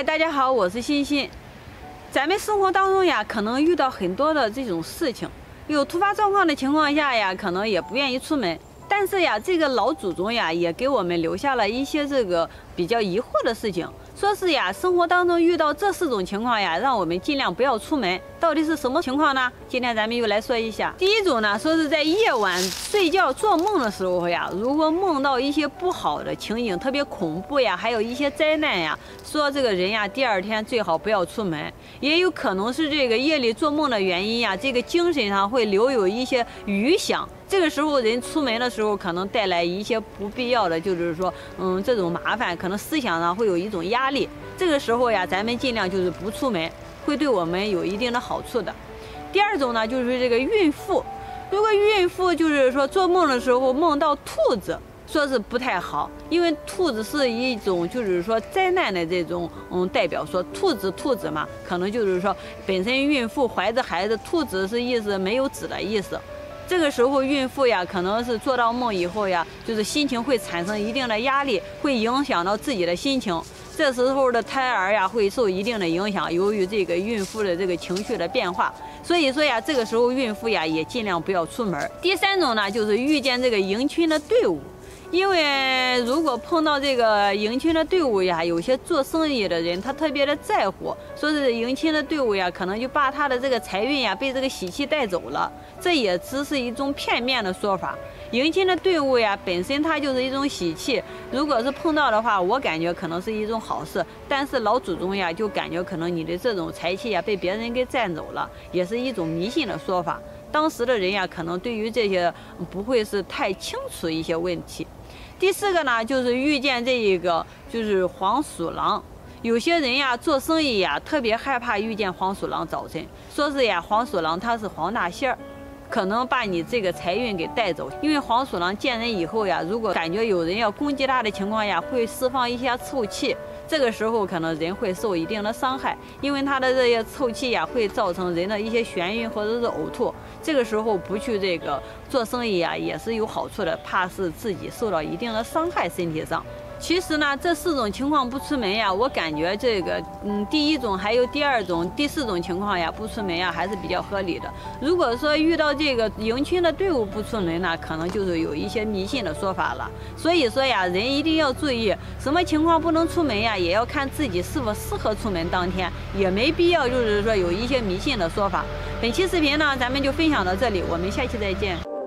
大家好，我是欣欣。咱们生活当中呀，可能遇到很多的这种事情，有突发状况的情况下呀，可能也不愿意出门。但是呀，这个老祖宗呀，也给我们留下了一些这个比较疑惑的事情，说是呀，生活当中遇到这4种情况呀，让我们尽量不要出门。到底是什么情况呢？今天咱们又来说一下。第一种呢，说是在夜晚睡觉做梦的时候呀，如果梦到一些不好的情景，特别恐怖呀，还有一些灾难呀，说这个人呀，第2天最好不要出门。也有可能是这个夜里做梦的原因呀，这个精神上会留有一些余响。这个时候人出门的时候，可能带来一些不必要的，就是说，这种麻烦，可能思想上会有一种压力。这个时候呀，咱们尽量就是不出门，会对我们有一定的好处的。第2种呢，就是这个孕妇，如果孕妇就是说做梦的时候梦到兔子，说是不太好，因为兔子是一种就是说灾难的这种代表，说兔子嘛，可能就是说本身孕妇怀着孩子，兔子是意思没有子的意思。这个时候孕妇呀，可能是做到梦以后呀，就是心情会产生一定的压力，会影响到自己的心情。这时候的胎儿呀，会受一定的影响，由于这个孕妇的这个情绪的变化。所以说呀，这个时候孕妇呀，也尽量不要出门。第3种呢，就是遇见这个迎亲的队伍。因为如果碰到这个迎亲的队伍呀，有些做生意的人他特别的在乎，说是迎亲的队伍呀，可能就把他的这个财运呀被这个喜气带走了，这也只是一种片面的说法。迎亲的队伍呀，本身它就是一种喜气，如果是碰到的话，我感觉可能是一种好事。但是老祖宗呀，就感觉可能你的这种财气呀被别人给占走了，也是一种迷信的说法。当时的人呀，可能对于这些不会是太清楚一些问题。第4个呢，就是遇见这一个就是黄鼠狼。有些人呀做生意呀特别害怕遇见黄鼠狼早晨，说是呀黄鼠狼它是黄大仙儿，可能把你这个财运给带走。因为黄鼠狼见人以后呀，如果感觉有人要攻击它的情况下，会释放一些臭气，这个时候可能人会受一定的伤害，因为它的这些臭气呀会造成人的一些眩晕或者是呕吐。这个时候不去这个做生意呀，也是有好处的，怕是自己受到一定的伤害身体上。其实呢，这4种情况不出门呀，我感觉这个第1种还有第2种、第4种情况呀，不出门呀还是比较合理的。如果说遇到这个迎亲的队伍不出门呢，可能就是有一些迷信的说法了。所以说呀，人一定要注意，什么情况不能出门呀，也要看自己是否适合出门当天，也没必要就是说有一些迷信的说法。本期视频呢，咱们就分享到这里，我们下期再见。